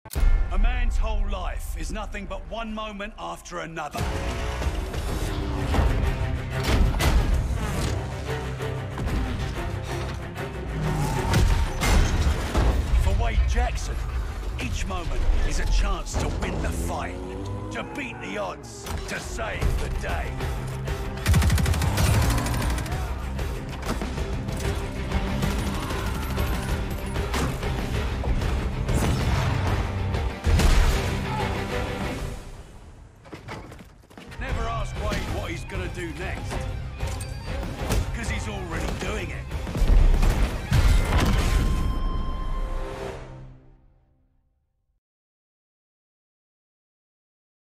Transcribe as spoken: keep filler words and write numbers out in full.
A man's whole life is nothing but one moment after another. For Wade Jackson, each moment is a chance to win the fight, to beat the odds, to save the day. Never ask Wade what he's gonna do next, because he's already doing it.